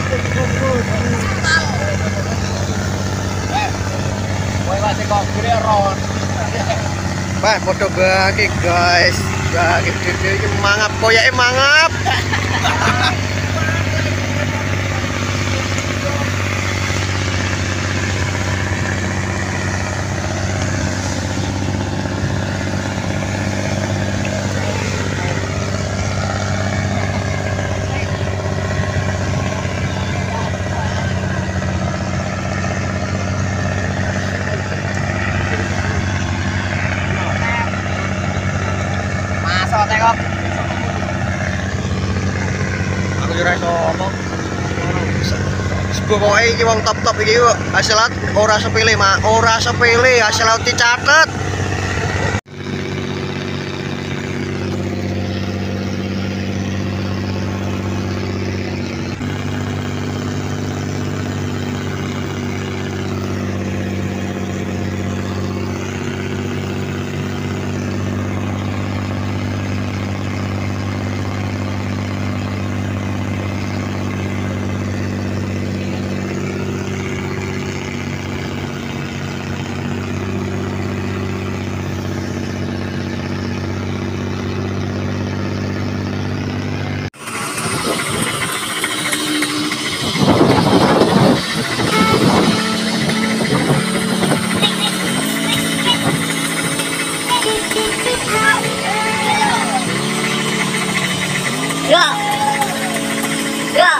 Wah, foto bagi guys, bagi video mangap, koyak mangap. Tengok. Aku ora iso ngomong. Pokoke iki wong top-top iki hasil laut ora sepele, Mak. Ora sepele, hasil laut dicatet. Ya. Ya.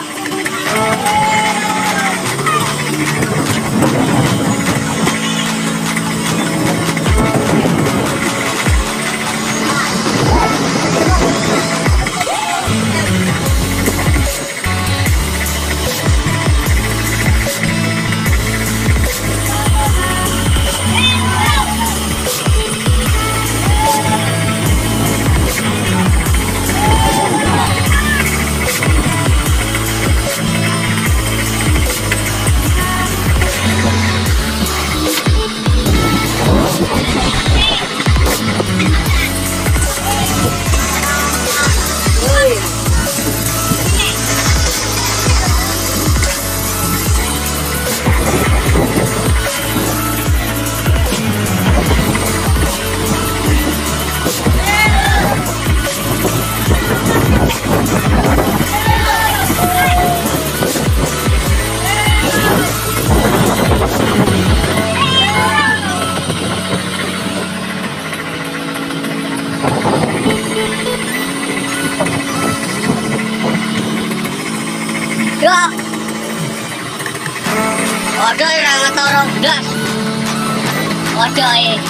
Ada yang ngetorong gas. Ada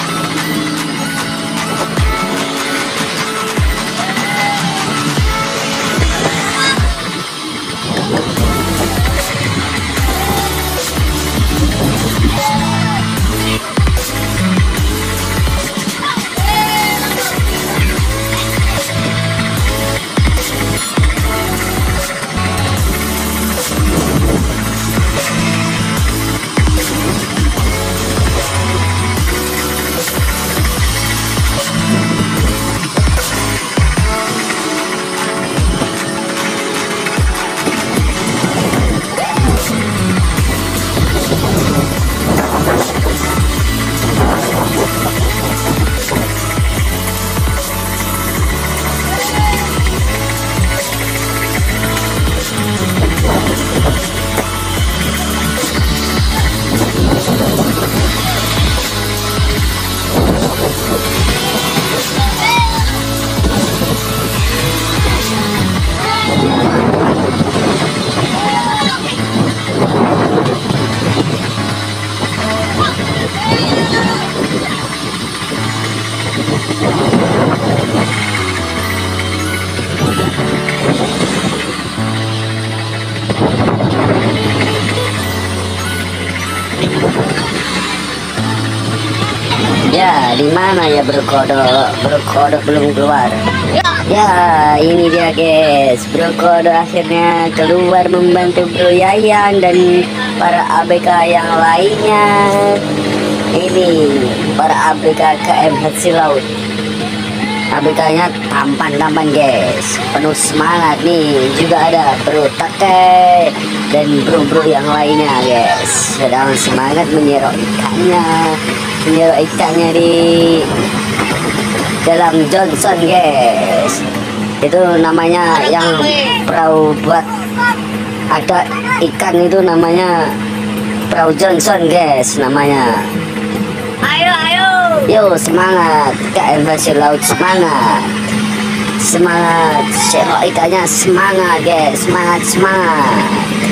ya, di mana ya brokodok? Brokodok belum keluar. Ya, ini dia guys, brokodok akhirnya keluar membantu Bro Yayan dan para ABK yang lainnya. Ini para ABK KM Hasil Laut. ABK-nya tampan-tampan guys, penuh semangat nih. Juga ada bro Take dan bro-bro yang lainnya guys, sedang semangat menyerok ikannya di dalam Johnson guys. Itu namanya yang perahu buat ada ikan itu namanya perahu Johnson guys namanya. Ayo yo semangat KM Hasil Laut, semangat serok ikannya, semangat guys, semangat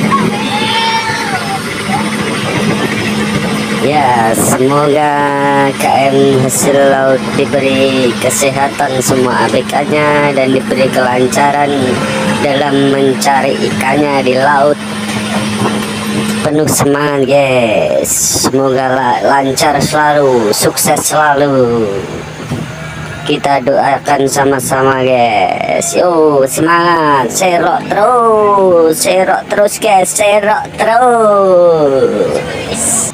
ya. Semoga KM Hasil Laut diberi kesehatan semua ABK-nya dan diberi kelancaran dalam mencari ikannya di laut. Penuh semangat guys, semoga lancar selalu, sukses selalu. Kita doakan sama-sama guys. Yo semangat, serok terus guys, serok terus.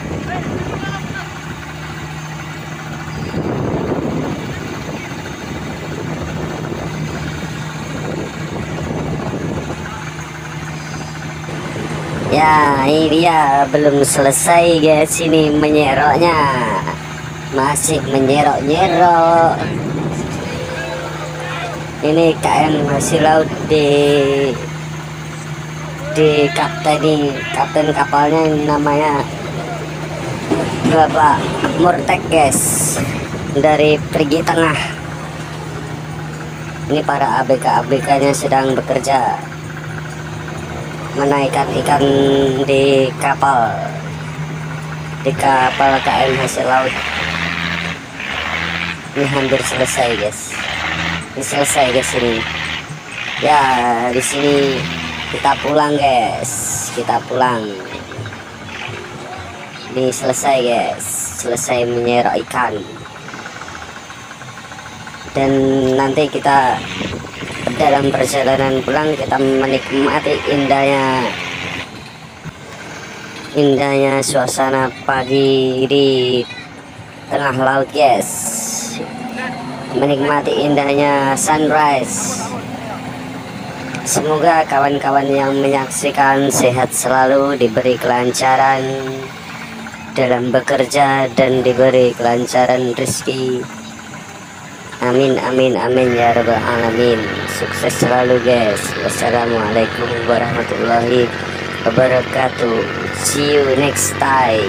Ya ini dia, belum selesai guys, ini menyeroknya masih menyerok. Ini KM Hasil Laut di kapten kapalnya namanya Bapak Murtek guys, dari Perigi Tengah. Ini para ABK-nya sedang bekerja menaikkan ikan di kapal KM Hasil Laut. Ini hampir selesai guys, ini ya. Di sini kita pulang guys, ini selesai guys, selesai menyerok ikan. Dan nanti kita dalam perjalanan pulang kita menikmati indahnya suasana pagi di tengah laut guys, menikmati indahnya sunrise. Semoga kawan-kawan yang menyaksikan sehat selalu, diberi kelancaran dalam bekerja dan diberi kelancaran rezeki. Amin ya rabbal alamin. Sukses selalu guys. Wassalamualaikum warahmatullahi wabarakatuh. See you next time.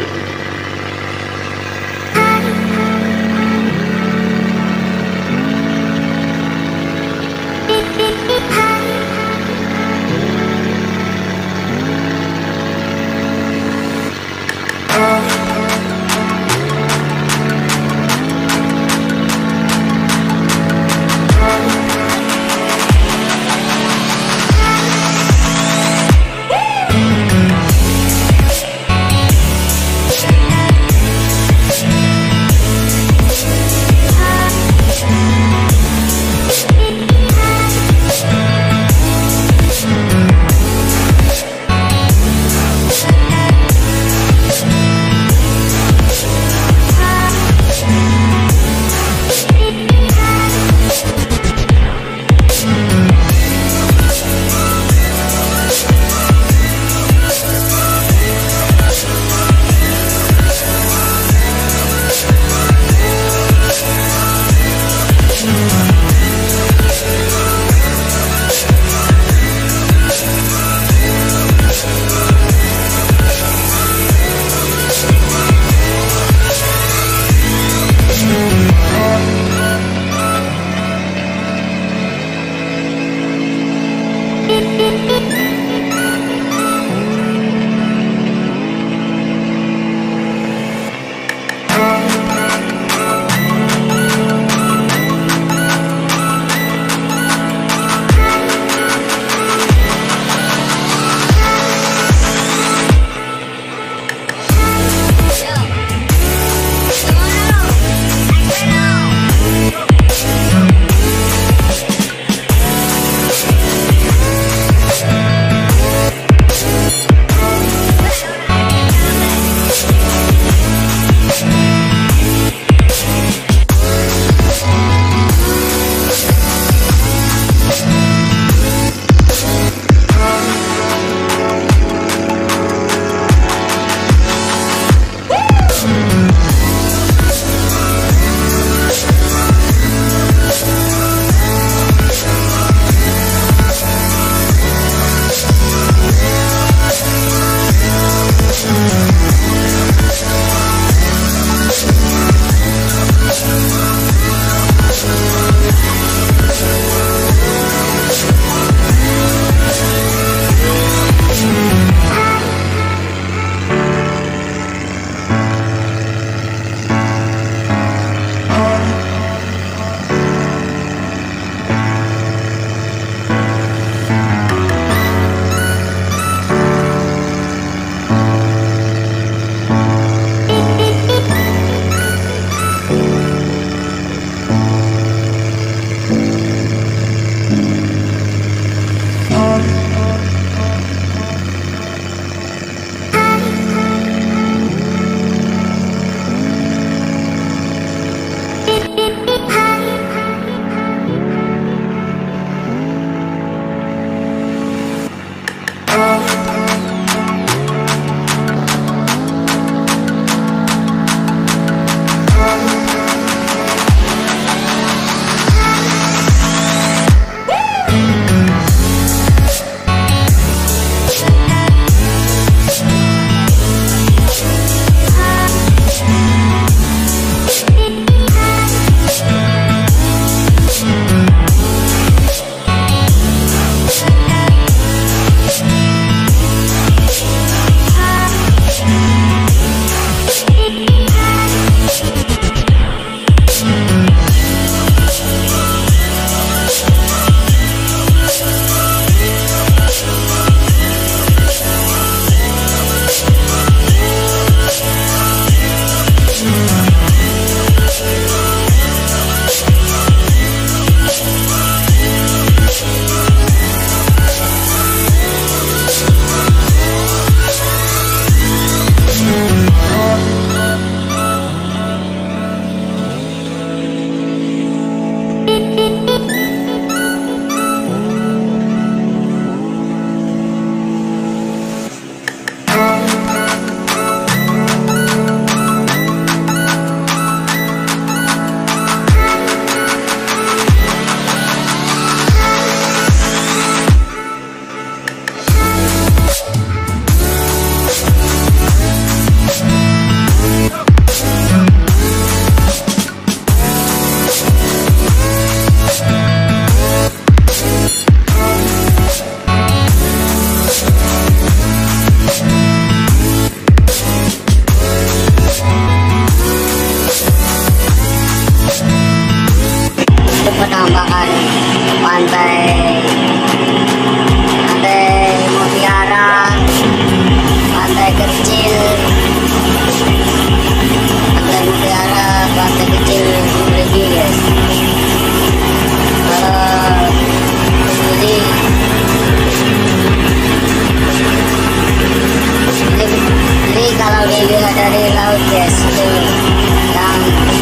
dari laut guys, itu yang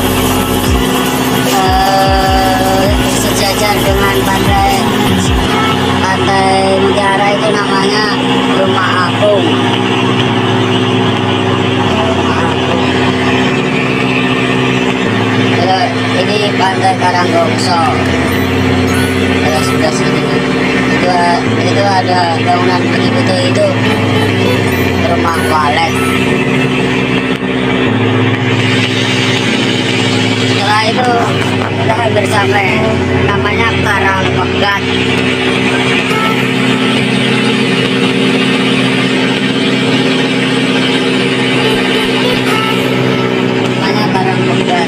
sejajar dengan pantai Mutiara, itu namanya Rumah Apung. Ini pantai Karanggongso. Kalau sebelah sini itu ada bangunan begitu, itu rumah walet. Setelah itu kita hampir sampai, namanya Karangpegat. Namanya Karangpegat.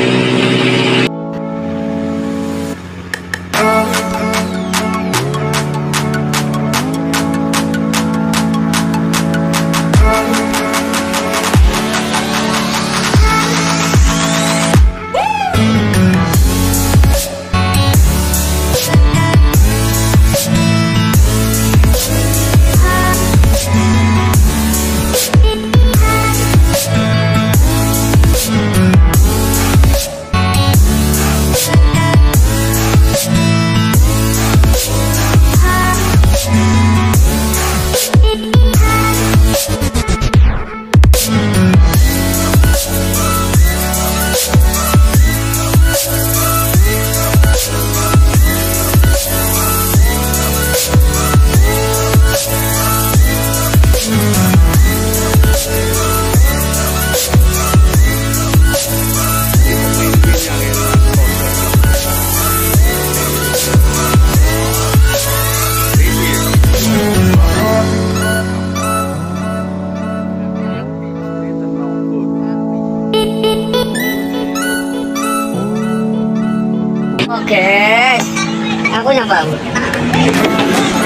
Oke, aku nyambang.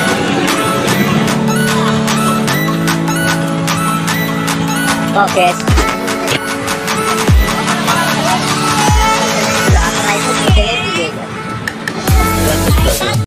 Oke.